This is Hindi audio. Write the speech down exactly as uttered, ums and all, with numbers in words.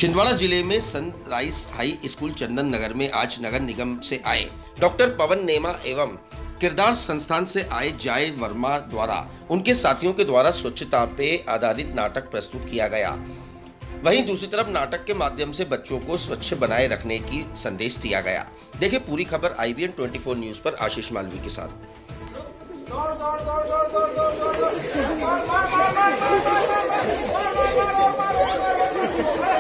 छिंदवाड़ा जिले में sunrise high school Chandan Nagar में आज नगर निगम से आए डॉक्टर पवन नेमा एवं किरदार संस्थान से आए जय वर्मा द्वारा उनके साथियों के द्वारा स्वच्छता पे आधारित नाटक प्रस्तुत किया गया। वहीं दूसरी तरफ नाटक के माध्यम से बच्चों को स्वच्छ बनाए रखने की संदेश दिया गया। देखिए पूरी खबर आई बी एन चौबीस न्यूज पर आशीष मालवी के साथ। दौड़